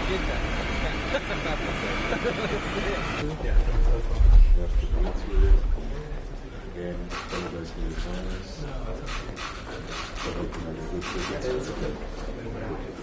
جدا. Again, apologize for your silence. I hope you had a good visit.